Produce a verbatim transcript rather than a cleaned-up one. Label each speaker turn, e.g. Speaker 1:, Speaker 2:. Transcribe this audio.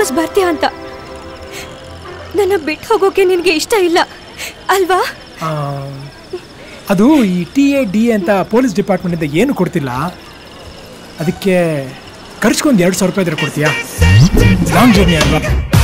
Speaker 1: ವಾಪಸ್ ಬರ್ತೀಯ ಅಂತ. ನನ್ನ ಬಿಟ್ಟು ಹೋಗೋಕೆ ನಿನಗೆ ಇಷ್ಟ ಇಲ್ಲ ಅಲ್ವಾ?
Speaker 2: ಅದು ಈ ಟಿ ಎ ಡಿ ಅಂತ ಪೊಲೀಸ್ ಡಿಪಾರ್ಟ್ಮೆಂಟಿಂದ ಏನು ಕೊಡ್ತಿಲ್ಲ, ಅದಕ್ಕೆ ಖರ್ಚ್ಕೊಂಡು ಎರಡು ಸಾವಿರ ರೂಪಾಯಿ ಇದ್ರೆ ಕೊಡ್ತೀಯಾ? ಲಾಂಗ್ ಜರ್ನಿ ಅಲ್ವಾ?